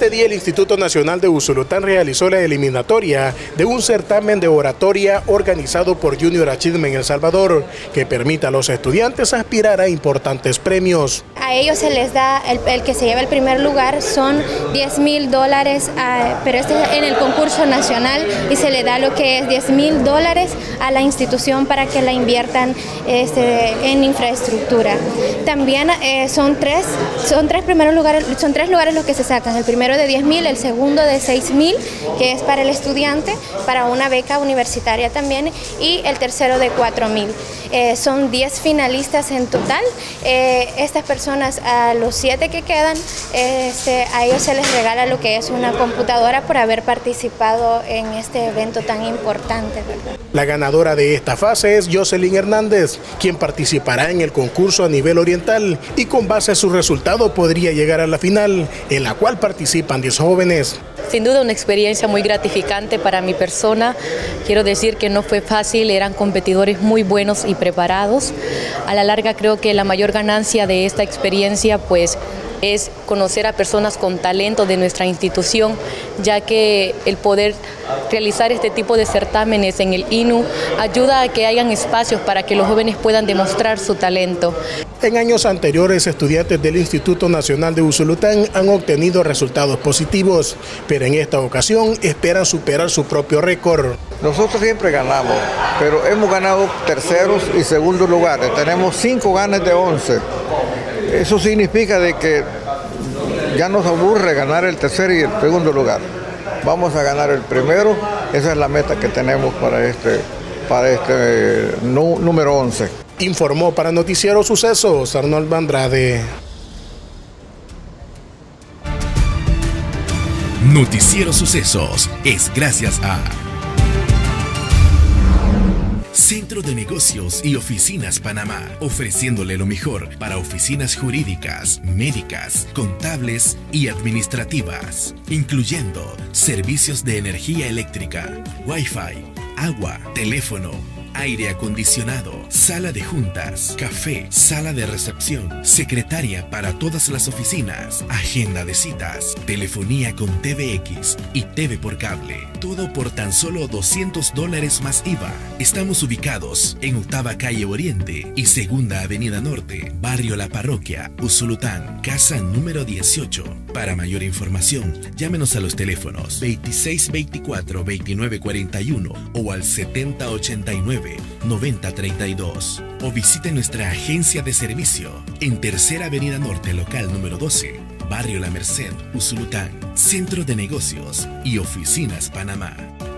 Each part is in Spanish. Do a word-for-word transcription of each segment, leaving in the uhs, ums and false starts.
Este día el Instituto Nacional de Usulután realizó la eliminatoria de un certamen de oratoria organizado por Junior Achievement El Salvador, que permite a los estudiantes aspirar a importantes premios. A ellos se les da, el, el que se lleva el primer lugar son diez mil dólares, pero este es en el concurso nacional y se le da lo que es diez mil dólares a la institución para que la inviertan este, en infraestructura. También eh, son tres, son tres primeros lugares, son tres lugares los que se sacan, el primero de diez mil, el segundo de seis mil, que es para el estudiante, para una beca universitaria también, y el tercero de cuatro mil. Eh, son diez finalistas en total. Eh, estas personas, a los siete que quedan, este, a ellos se les regala lo que es una computadora por haber participado en este evento tan importante, ¿verdad? La ganadora de esta fase es Jocelyn Hernández, quien participará en el concurso a nivel oriental y con base a su resultado podría llegar a la final, en la cual participan diez jóvenes. Sin duda una experiencia muy gratificante para mi persona. Quiero decir que no fue fácil, eran competidores muy buenos y preparados. A la larga creo que la mayor ganancia de esta experiencia pues es conocer a personas con talento de nuestra institución, ya que el poder realizar este tipo de certámenes en el I N U ayuda a que hayan espacios para que los jóvenes puedan demostrar su talento. En años anteriores, estudiantes del Instituto Nacional de Usulután han obtenido resultados positivos, pero en esta ocasión esperan superar su propio récord. Nosotros siempre ganamos, pero hemos ganado terceros y segundos lugares. Tenemos cinco ganas de once. Eso significa de que ya nos aburre ganar el tercer y el segundo lugar. Vamos a ganar el primero, esa es la meta que tenemos para este, para este no, número once. Informó para Noticiero Sucesos Arnold Andrade. Noticiero Sucesos es gracias a Centro de Negocios y Oficinas Panamá, ofreciéndole lo mejor para oficinas jurídicas, médicas, contables y administrativas, incluyendo servicios de energía eléctrica, Wi-Fi, agua, teléfono, aire acondicionado, sala de juntas, café, sala de recepción, secretaria para todas las oficinas, agenda de citas, telefonía con T V X y T V por cable. Todo por tan solo doscientos dólares más I V A. Estamos ubicados en Octava Calle Oriente y Segunda Avenida Norte, Barrio La Parroquia, Usulután, casa número dieciocho. Para mayor información, llámenos a los teléfonos veintiséis veinticuatro veintinueve cuarenta y uno o al setenta ochenta y nueve noventa treinta y dos o visite nuestra agencia de servicio en Tercera Avenida Norte, local número doce, Barrio La Merced, Usulután, Centro de Negocios y Oficinas Panamá.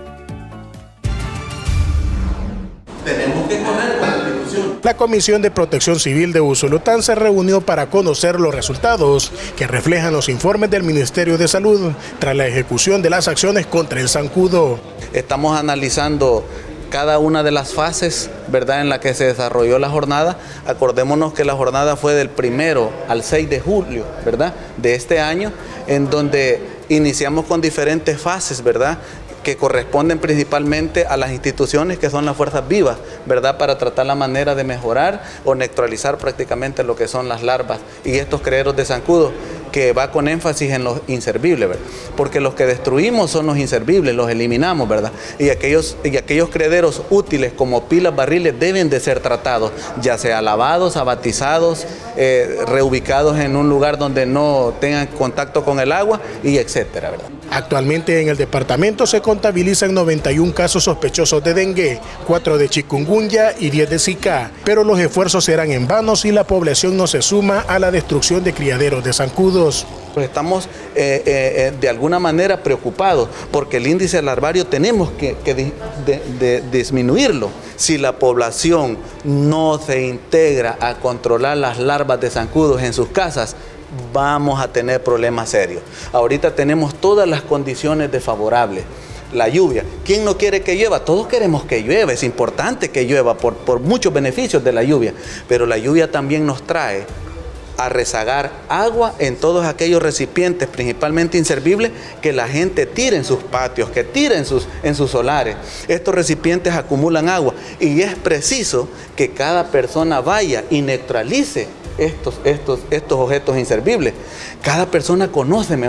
Tenemos que correr con la institución. La Comisión de Protección Civil de Usulután se reunió para conocer los resultados que reflejan los informes del Ministerio de Salud tras la ejecución de las acciones contra el zancudo. Estamos analizando cada una de las fases, ¿verdad?, en la que se desarrolló la jornada. Acordémonos que la jornada fue del primero al seis de julio, ¿verdad?, de este año, en donde iniciamos con diferentes fases, ¿verdad?, que corresponden principalmente a las instituciones que son las fuerzas vivas, ¿verdad?, para tratar la manera de mejorar o neutralizar prácticamente lo que son las larvas y estos criaderos de zancudos, que va con énfasis en los inservibles, ¿verdad?, porque los que destruimos son los inservibles, los eliminamos, ¿verdad?, y aquellos, y aquellos criaderos útiles como pilas, barriles deben de ser tratados, ya sea lavados, abatizados, eh, reubicados en un lugar donde no tengan contacto con el agua y etcétera, ¿verdad? Actualmente en el departamento se contabilizan noventa y un casos sospechosos de dengue, cuatro de chikungunya y diez de zika, pero los esfuerzos serán en vano si la población no se suma a la destrucción de criaderos de zancudos. Pues estamos eh, eh, de alguna manera preocupados porque el índice larvario tenemos que, que de, de, de disminuirlo. Si la población no se integra a controlar las larvas de zancudos en sus casas, vamos a tener problemas serios. Ahorita tenemos todas las condiciones desfavorables. La lluvia, ¿quién no quiere que llueva? Todos queremos que llueva, es importante que llueva por, por muchos beneficios de la lluvia, pero la lluvia también nos trae a rezagar agua en todos aquellos recipientes, principalmente inservibles, que la gente tira en sus patios, que tira en sus, en sus solares. Estos recipientes acumulan agua y es preciso que cada persona vaya y neutralice estos, estos, estos objetos inservibles. Cada persona conoce mejor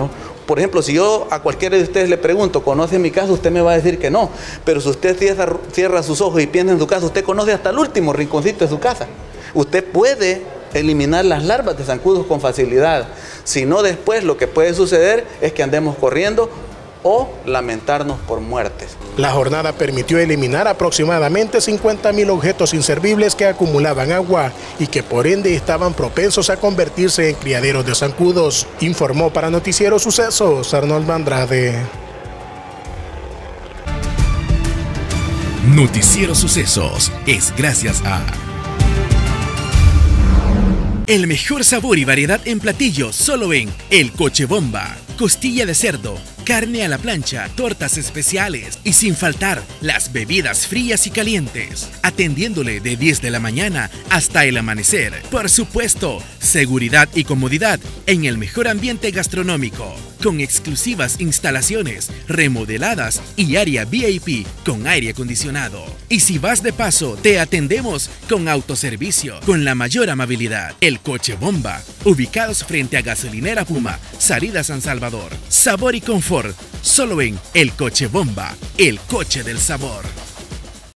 Por ejemplo, si yo a cualquiera de ustedes le pregunto, ¿conoce mi casa? Usted me va a decir que no. Pero si usted cierra, cierra sus ojos y piensa en su casa, usted conoce hasta el último rinconcito de su casa. Usted puede eliminar las larvas de zancudos con facilidad. Si no, después lo que puede suceder es que andemos corriendo o lamentarnos por muertes. La jornada permitió eliminar aproximadamente cincuenta mil objetos inservibles que acumulaban agua y que por ende estaban propensos a convertirse en criaderos de zancudos, informó para Noticiero Sucesos Arnold Andrade. Noticiero Sucesos es gracias a el mejor sabor y variedad en platillos solo en El Coche Bomba. Costilla de cerdo, carne a la plancha, tortas especiales y sin faltar las bebidas frías y calientes. Atendiéndole de diez de la mañana hasta el amanecer. Por supuesto, seguridad y comodidad en el mejor ambiente gastronómico. Con exclusivas instalaciones, remodeladas y área V I P con aire acondicionado. Y si vas de paso, te atendemos con autoservicio, con la mayor amabilidad. El Coche Bomba, ubicados frente a Gasolinera Puma, salida San Salvador. Sabor y confort, solo en El Coche Bomba, el coche del sabor.